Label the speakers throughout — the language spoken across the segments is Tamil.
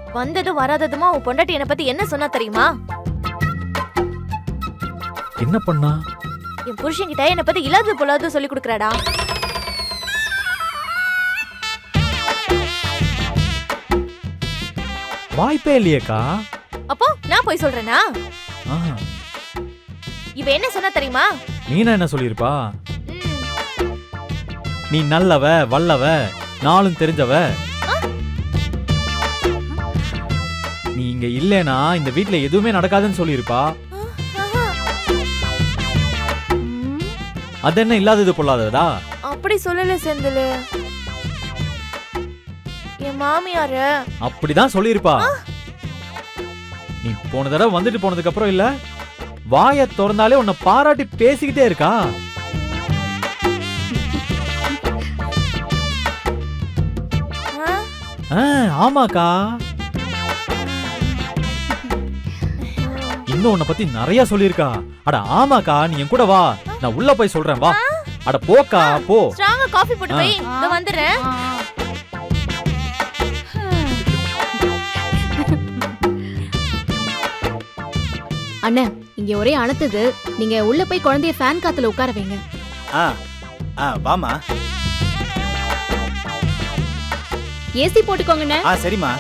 Speaker 1: வந்ததும் வராததுமா உன் பொண்டாட்டி என்ன பத்தி என்ன சொன்னா தெரியுமா?
Speaker 2: என்ன பண்ணா?
Speaker 1: என் புருஷன்கிட்ட என்ன பத்தி இல்லாதது பொல்லாதது சொல்லி கொடுக்கறாடா.
Speaker 2: வாய்ப்பே இல்லையேக்கா.
Speaker 1: அப்போ நான் போய் சொல்றேனா?
Speaker 2: ஆஹா.
Speaker 1: இவ என்ன சொன்னா தெரியுமா?
Speaker 2: மீனா என்ன சொல்லிருப்பா? நீ நல்லவ வல்லவ நாளும் தெரிஞ்சவ, நீ இங்க இல்லனா இந்த வீட்ல எதுவுமே நடக்காதுன்னு சொல்லிருப்பா. அது என்ன இல்லாதது பொல்லாததா?
Speaker 1: அப்படி சொல்லல செந்தில். என் மாமியாரு
Speaker 2: அப்படிதான் சொல்லிருப்பா. நீ போன தடவை வந்துட்டு போனதுக்கு அப்புறம் இல்ல, வாயை திறந்தாலே உன்னை பாராட்டி பேசிக்கிட்டே இருக்கா. ஆமாக்கா. இன்னும் உன்னை பத்தி நிறைய சொல்லிருக்கா. அட ஆமாக்கா, நீ என் கூட வா, நான் உள்ள போய் சொல்றேன் வா. அட போக்கா போ.
Speaker 1: ஸ்ட்ராங்கா காபி போட்டு போய் நான் வந்துறேன்.
Speaker 3: அண்ணா இங்க ஒரே அனத்துது, நீங்க உள்ள போய் குழந்தைய ஃபேன் காத்துல உட்கார வைங்க.
Speaker 4: வாமா.
Speaker 3: ஏசி போட்டுக்கோங்கண்ணே.
Speaker 4: சரிமா.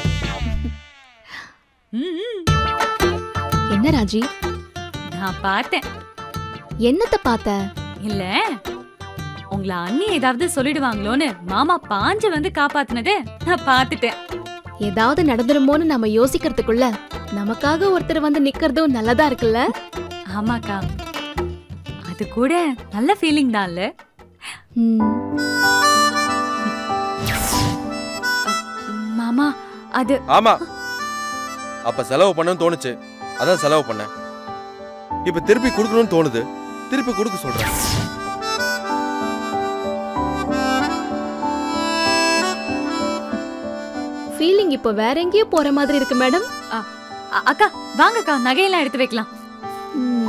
Speaker 3: என்ன ராஜி?
Speaker 5: நான் பார்த்தேன்.
Speaker 3: என்னத்த பார்த்த?
Speaker 5: இல்ல உங்களை அண்ணி ஏதாவது சொல்லிடுவாங்களோன்னு மாமா பாஞ்சு வந்து காப்பாத்துனதே நான் பார்த்துட்டேன்.
Speaker 3: ஏதாவது நடந்துருமோன்னு நம்ம யோசிக்கிறதுக்குள்ள நமக்காக ஒருத்தர் வந்து நிக்கிறதும் நல்லதா இருக்குல்ல?
Speaker 5: ஆமாக்கா, அது கூட நல்ல ஃபீலிங் தான்ல. மாமா அது
Speaker 6: ஆமா, அப்ப செலவு பண்ணணும்னு தோணுச்சு, அதான் செலவு பண்ணேன். இப்ப திருப்பி கொடுக்கணும்னு தோணுது, திருப்பி கொடுக்க சொல்றேன்.
Speaker 3: ஃபீலிங் இப்போ வேற எங்கேயோ போற மாதிரி இருக்கு மேடம்.
Speaker 5: அக்கா வாங்கக்கா, நகையெல்லாம் எடுத்து வைக்கலாம்.